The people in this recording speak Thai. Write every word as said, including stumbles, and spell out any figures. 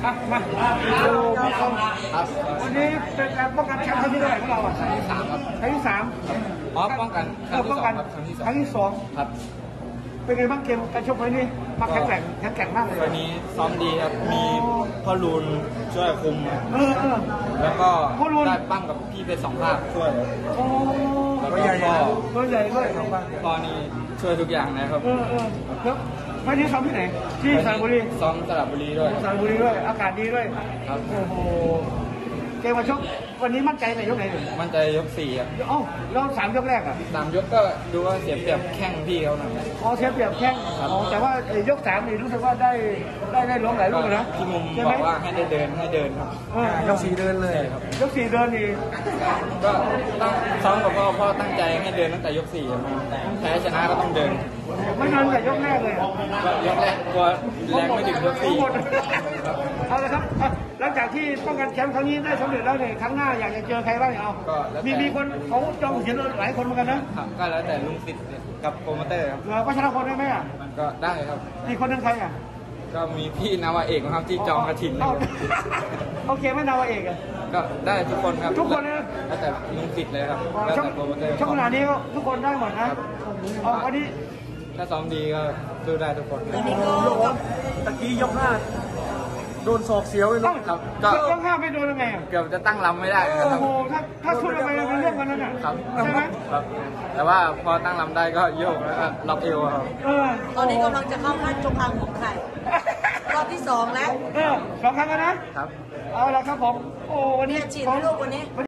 อ่ะมาดูมาชมครับวันนี้เป็นการป้องกันแชมป์ครั้งที่เท่าไหร่ของเราอ่ะครั้งที่สามครับครั้งที่สามอ๋อป้องกันครั้งที่สองครับครั้งที่สองครับเป็นไงบ้างเกมการชกวันนี้มาแข็งแกร่งแข็งแกร่งมากเลยวันนี้ซ้อมดีครับมีพ่อรูนช่วยคุมเออเออแล้วก็ได้ปั้มกับพี่เป็นสองภาคช่วยโอ้แล้วก็พ่อพ่อใหญ่ด้วยสองภาคพ่อนี่ช่วยทุกอย่างนะครับเออเออแล้ววันนี้ซ้อมที่ไหนที่สระบุรีซ้อมสระบุรีด้วยสระบุรีด้วยอากาศดีด้วยครับโอ้โหเกมมาชกวันนี้มั่นใจในยกไหนมั่นใจยกสี่ครับเอ้าแล้วสามยกแรกอ่ะสามยกก็ดูว่าเสียเปรียบแข้งพี่เขาหน่อยอ๋อเสียเปรียบแข้งอ๋อแต่ว่ายกสามนี่รู้สึกว่าได้ได้ได้ล้มหลายลูกนะที่มุมบอกว่าให้ได้เดินให้เดินครับยกสี่เดินเลยครับยกสี่เดินนี่ก็ตั้งซ้อมกับพ่อพ่อตั้งใจให้เดินตั้งแต่ยกสี่แพ้ชนะก็ต้องเดินไม่เดินแต่ยกแรกเลยยกแรกกลัวแรงไม่ถึงยกสี่เอาละครับหลังจากที่ป้องกันแชมป์ครั้งนี้ได้สำเร็จแล้วเนี่ยครั้งหน้าอยากจะเจอใครบ้างเอามีมีคนเขาจองเขียนหลายคนเหมือนกันนะก็แล้วแต่ลุงศิษย์กับโปรโมเตอร์ครับเราก็ชนะคนได้ไหมอ่ะก็ได้ครับอีกคนนึงใครอ่ะก็มีพี่นาวาเอกครับที่จองกระถิ่นโอเคไหมนาวาเอกอ่ะก็ได้ทุกคนครับทุกคนนะแล้วแต่ลุงศิษย์เลยครับแล้วแต่โปรโมเตอร์ช่วงขณะนี้ทุกคนได้หมดนะอ๋อวันนี้ถ้าซ้อมดีก็ดูได้ทุกคนตะกี้ยกห้าโดนศอกเสียวเลยครับก็ยกห้าไม่โดนยังไงเกือบจะตั้งลำไม่ได้โอ้โหถ้าถ้าสู้ทำไมเป็นเรื่องกันนั่นน่ะครับใช่ไหมครับแต่ว่าพอตั้งลำได้ก็โยกแล้วก็ล็อกเอวครับตอนนี้กำลังจะเข้าขั้นชกครั้งของใครรอบที่สองแล้วเออสองครั้งแล้วนะครับเอาละครับผมโอ้วันนี้ฉีดให้ลูกวันนี้